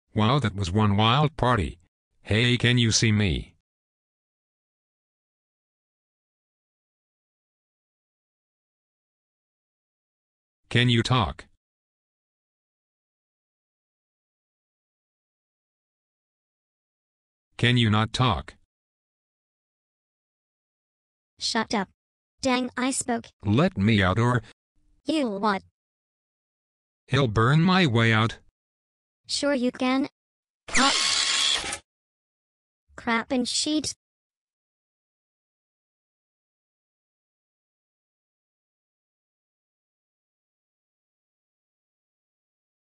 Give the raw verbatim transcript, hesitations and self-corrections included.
Wow, that was one wild party. Hey, can you see me? Can you talk? Can you not talk? Shut up. Dang, I spoke. Let me out or You what? he'll burn my way out. Sure you can. Cut. Crap and sheet.